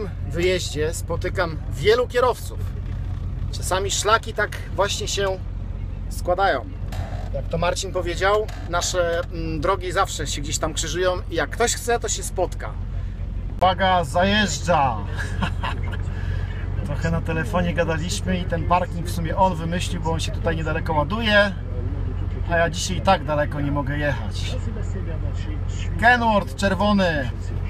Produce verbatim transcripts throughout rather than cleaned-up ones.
wyjeździe spotykam wielu kierowców. Czasami szlaki tak właśnie się składają. Jak to Marcin powiedział, nasze mm, drogi zawsze się gdzieś tam krzyżują i jak ktoś chce, to się spotka. Uwaga, zajeżdża! Trochę na telefonie gadaliśmy i ten parking w sumie on wymyślił, bo on się tutaj niedaleko ładuje, a ja dzisiaj i tak daleko nie mogę jechać. Kenworth czerwony!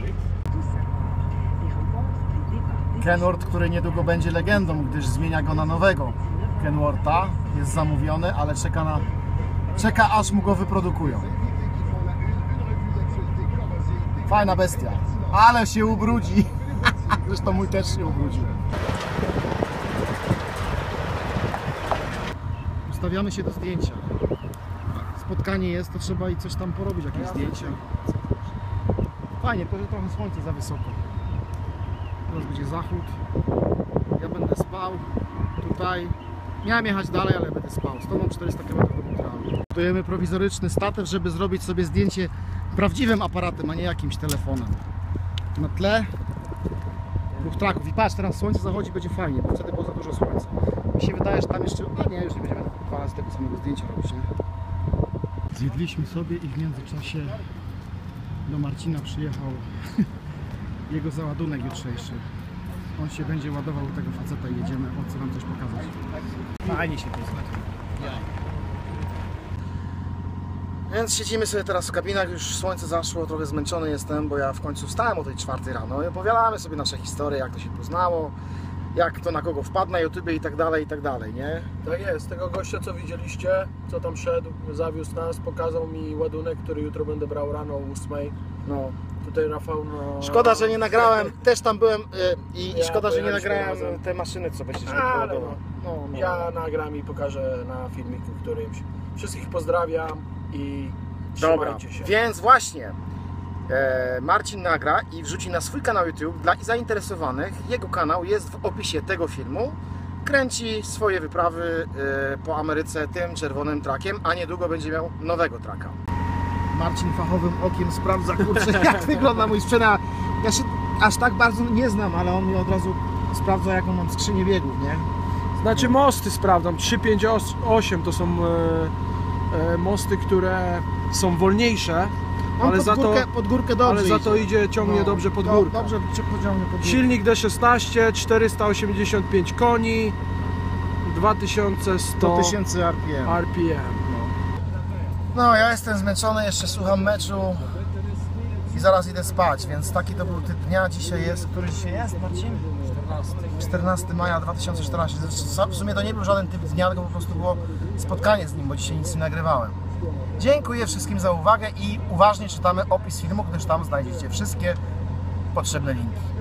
Kenworth, który niedługo będzie legendą, gdyż zmienia go na nowego Kenwortha. Jest zamówiony, ale czeka na... czeka aż mu go wyprodukują. Fajna bestia, ale się ubrudzi. Zresztą mój też się ubrudził. Ustawiamy się do zdjęcia. Spotkanie jest, to trzeba i coś tam porobić, jakieś zdjęcia. Fajnie, tylko że trochę słońce za wysoko. Teraz będzie zachód. Ja będę spał tutaj. Miałem jechać dalej, ale będę spał. Stąd mam czterysta kilometrów do Montrealu. Budujemy prowizoryczny statyw, żeby zrobić sobie zdjęcie prawdziwym aparatem, a nie jakimś telefonem. Na tle dwóch traków. I patrz, teraz słońce zachodzi, będzie fajnie, bo wtedy było za dużo słońca. Mi się wydaje, że tam jeszcze... A nie, już nie będziemy dwa razy tego samego zdjęcia robić, nie? Zjedliśmy sobie i w międzyczasie do Marcina przyjechał jego załadunek jutrzejszy. On się będzie ładował do tego faceta i jedziemy. O, chcę wam coś pokazać. Fajnie się poznać. Więc siedzimy sobie teraz w kabinach, już słońce zaszło, trochę zmęczony jestem, bo ja w końcu wstałem o tej czwartej rano i opowiadamy sobie nasze historie, jak to się poznało, jak to na kogo wpadł na YouTubie i tak dalej, i tak dalej, nie? Tak jest, tego gościa co widzieliście, co tam szedł, zawiózł nas, pokazał mi ładunek, który jutro będę brał rano o ósmej. No. Tutaj Rafał, no... Szkoda, że nie nagrałem, też tam byłem yy, i Ja szkoda, że nie pojechaliśmy nagrałem razem. te maszyny, co będziesz Ale no. No, no. Ja nagram i pokażę na filmiku którymś. Wszystkich pozdrawiam i Dobra, trzymajcie się. więc właśnie e, Marcin nagra i wrzuci na swój kanał YouTube dla zainteresowanych. Jego kanał jest w opisie tego filmu. Kręci swoje wyprawy e, po Ameryce tym czerwonym trakiem, a niedługo będzie miał nowego traka. Marcin fachowym okiem sprawdza, kurczę, jak wygląda mój sprzęt. Ja się aż tak bardzo nie znam, ale on mi od razu sprawdza, jaką mam skrzynię biegów, nie? Znaczy mosty sprawdzam, trzy pięć osiem to są e, e, mosty, które są wolniejsze, On ale pod, za, górkę, to, pod górkę dobrze ale za idzie. to idzie, ciągnie No, dobrze pod do, górkę. Dobrze pociągnie pod górkę. Silnik D szesnaście, czterysta osiemdziesiąt pięć koni, dwa tysiące sto sto tysięcy R P M. R P M. No, ja jestem zmęczony, jeszcze słucham meczu i zaraz idę spać, więc taki to był typ dnia. Dzisiaj jest, który dzisiaj jest, Marcin? czternastego maja dwa tysiące czternastego. W sumie to nie był żaden typ dnia, tylko po prostu było spotkanie z nim, bo dzisiaj nic nie nagrywałem. Dziękuję wszystkim za uwagę i uważnie czytamy opis filmu, gdyż tam znajdziecie wszystkie potrzebne linki.